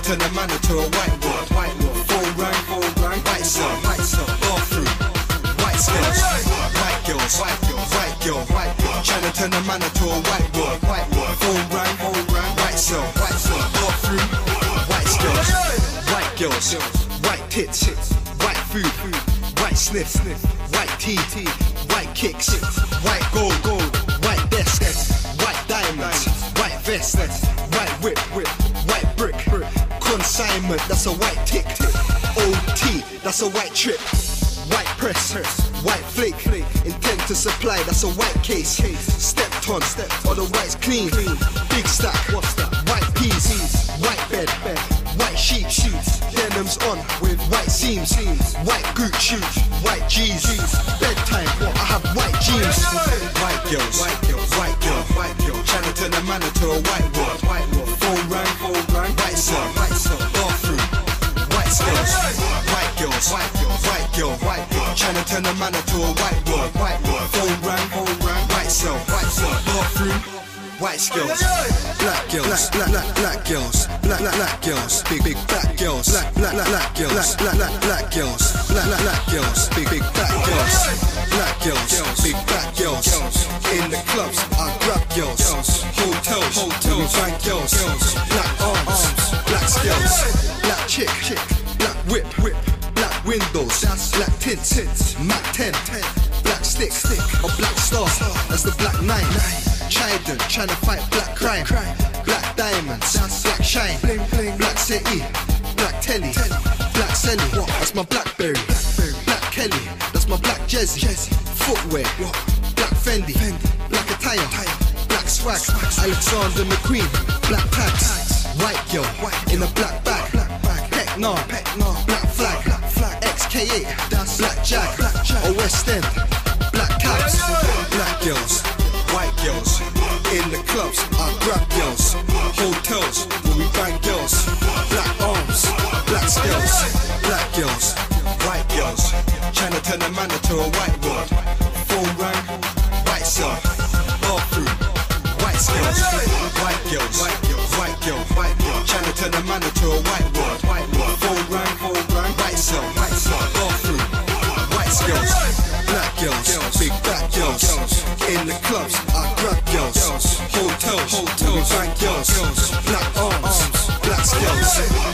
turn a man into a whiteboard. Phone rang, white cell, bathroom, white skills, white girls, white girl, trying to turn a man into a whiteboard. Phone rang, white cell, bathroom, white skills, white girls, white tits, white food, white sniff, white teeth, white kicks, white gold, white desk, white diamonds, white vest, white whip, white brick, consignment, that's a white tick, OT, that's a white trip, white press, white flake, intent to supply, that's a white case, stepped on, or the white's clean, big stack, white peas, white bed, white sheets, denims on with white seams, white Gucci, white G's, bedtime, I have white jeans, white girls, white girl, trying to turn a man into a whiteboard, phone rang, white cell, bathroom, white skills, white girls, white girl, trying to turn a man into a whiteboard, phone rang, white cell, bathroom, white skills, black girls, black girls, black girls, big black girls, black girls, black girls, black girls, big black girls, black girls, big black girls, in the clubs I grab girls, hotels, bank girls, black arms, black skills, black chick, black whip, black windows, black tints, Mac 10, black stick, or black star, that's the black 9. Trident, trying to fight black crime, black diamonds, black shine, black city, black telly, black Selly, that's my Blackberry, black Kelly, that's my black Jezzy, footwear, black Fendi, black attire, black swag, Alexander McQueen, black tags, white girl, in a black bag, Peck Nah, black flag, XK8, that's black Jack, or West End, black cabs, black girls, white girls, in the clubs, I grab girls, hotels, where we bang girls, black arms, black skills, black girls, white girls, trying to turn a man into a whiteboard, phone rang, white cell, bathroom, white skills, white girls, white girl, trying to turn a man into a whiteboard, phone rang, white cell, bathroom, white skills, black girls, big black girls, in the clubs, I grab girls, hotels, we bang girls, black arms, black skills.